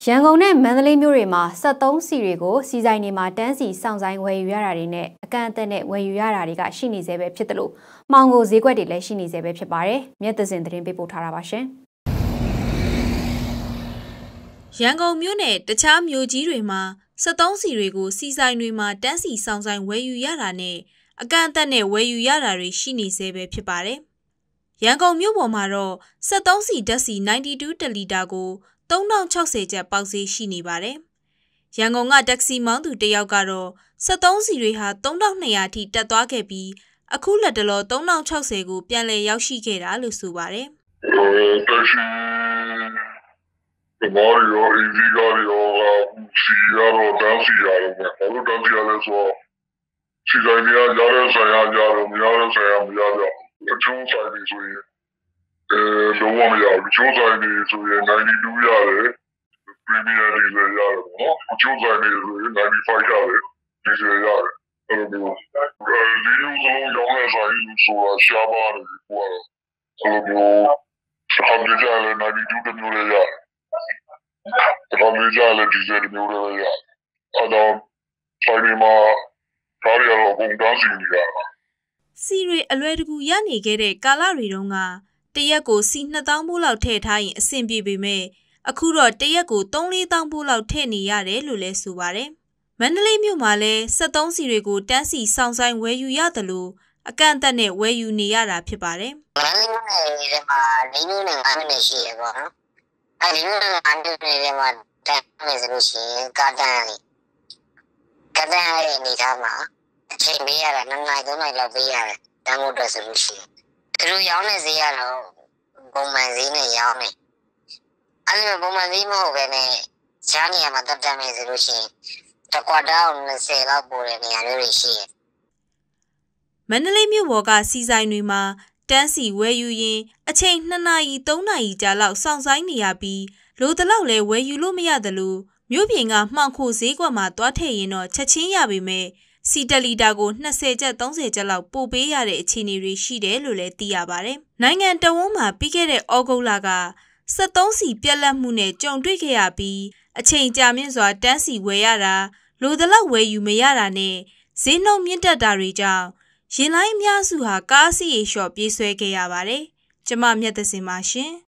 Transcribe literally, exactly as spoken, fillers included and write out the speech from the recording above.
ရန်ကုန်နဲ့မန္တလေးမြို့တွေမှာစက်သုံးဆီတွေကိုစီဆိုင်တွေမှာတန်းစီစောင့်ဆိုင်ဝယ်ယူရတာတွေနဲ့အကန့်အသတ်နဲ့ဝယ်ယူရတာတွေကရှိနေသေးပဲဖြစ်တယ်လို့မှောင်ကိုဈေးကွက်တွေလည်းရှိနေသေးပဲဖြစ်ပါတယ်။မြတ်သစင်သတင်းပေးပို့ထားတာပါရှင်။ရန်ကုန်မြို့နဲ့တခြားမြို့ကြီးတွေမှာစက်သုံးဆီတွေကိုစီဆိုင်တွေမှာတန်းစီစောင့်ဆိုင်ဝယ်ယူရတာနဲ့အကန့်အသတ်နဲ့ဝယ်ယူရတာတွေရှိနေသေးပဲဖြစ်ပါတယ်။ရန်ကုန်မြို့ပေါ်မှာတော့စက်သုံးဆီဓာတ်ဆီninety twoတလီတာကိုသုံးထောင်ခြောက်ဆယ်ကျပ်ပေါက်ဈေးရှိနေပါတယ်။ရန်ကုန်ကတက္ကစီမောင်းသူတယောက်ကတော့စက်သုံးဆီတွေဟာသုံးထောင်နှစ်ရာထိတက်သွားခဲ့ပြီးအခုလက်တလောသုံးထောင်ခြောက်ဆယ်ကိုပြန်လည်ရောက်ရှိခဲ့တာလို့ဆိုပါတယ်။အဲတက်ရှိဘာရောအင်ဂျီကာရောစီရောတန်းစီရောဘာလို့တန်းစီရလဲဆိုစီတိုင်းရရတဲ့ဆရာကြတော့မရတဲ့ဆရာမရတော့အချိုးဆိုင်တွေဆိုရင်အဲလုံးဝမရဘူးချိုးဆိုင်တွေဆိုရင်ninety twoရတယ်ပရီမီယာတွေလည်းရတယ်နော်အချိုးဆိုင်တွေဆိုရင်ninety fiveရတယ်ဒီလိုရတယ်အဲလိုဒီလိုဆိုရောင်းရဆိုင်ဆိုတာရှားပါတယ်ကွာအဲလိုဆက်ကြတယ်ninety twoတမျိုးလည်းရတယ်တော်တော်များများလည်းဒီလိုမျိုးလည်းရတယ်အဲတော့ဆိုင်တွေမှာဒါရီရောကုန်တန်းစီနေရတာစီရီအလွယ်တကူရနေခဲ့တဲ့ကာလတွေတုန်းကတရက်ကိုစီနှစ်သောင်းဖိုးလောက်ထည့်ထားရင်အဆင်ပြေပေမဲ့အခုတော့တရက်ကိုသုံးလေးသောင်းဖိုးလောက်ထည့်နေရတယ်လို့လည်းဆိုပါတယ်။မန္တလေးမြို့မှာလည်းစက်သုံးဆီတွေကိုတန်းစီဆောင်ဆိုင်ဝယ်ယူရတယ်လို့အကန့်အသတ်နဲ့ဝယ်ယူနေရတာဖြစ်ပါတယ်။မန္တလေးမြို့နယ်မှာလေးမျိုးနဲ့ငါးမျိုးနဲ့ရှိရပေါ့နော်။အဲဒီမျိုးနဲ့ငါးမျိုးနဲ့မှာတန်းနေဆိုလို့ရှိရင်ကာတန်လေးကာတန်ရဲ့အနေထားမှာအချိန်ပေးရတာနှစ်နိုင်သုံးနိုင်လောက်ပေးရတယ်တန်းဖို့အတွက်ဆိုလို့ရှိရင်သူတို့ရောင်းနေစေရတော့ပုံမှန်ဈေးနဲ့ရောင်းနေအဲ့လိုပုံမှန်ဈေးမဟုတ်ပဲနဲ့ဈာနေရာမှာတက်တက်နေဆိုလို့ရှိရင်တကွာတောင်းtwentyလောက်ပို့တဲ့နေရာမျိုးတွေရှိတယ်မန္တလေးမြို့ပေါ်ကစီဆိုင်တွေမှာတန်းစီဝယ်ယူရင်အချိန်နှစ်နာရီသုံးနာရီကြာလောက်စောင့်ဆိုင်နေရပြီးလိုတလောက်လဲဝယ်ယူလို့မရသလိုမြို့ပြင်ကမှောင်ခိုဈေးကွက်မှာတွားထည့်ရင်တော့ချက်ချင်းရပေမဲ့စီတလီတာကိုtwentyကျပ်thirtyကျပ်လောက်ပို့ပေးရတဲ့အခြေအနေတွေရှိတယ်လို့လည်းသိရပါတယ်။နိုင်ငံတော်ဝန်မှာပြီးခဲ့တဲ့ဩဂုတ်လကစက်သုံးစီပြက်လက်မှုနဲ့ကြုံတွေ့ခဲ့ရပြီးအချိန်ကြာမြင့်စွာတန်းစီဝယ်ရတာလိုတလောက်ဝယ်ယူမရတာနဲ့ဈေးနှုန်းမြင့်တက်တာတွေကြောင့်ရင်လိုင်းအများစုဟာကားစီးရေလျှော့ပြေးဆွဲခဲ့ရပါတယ်။ကျမမြတ်သစင်ပါရှင်။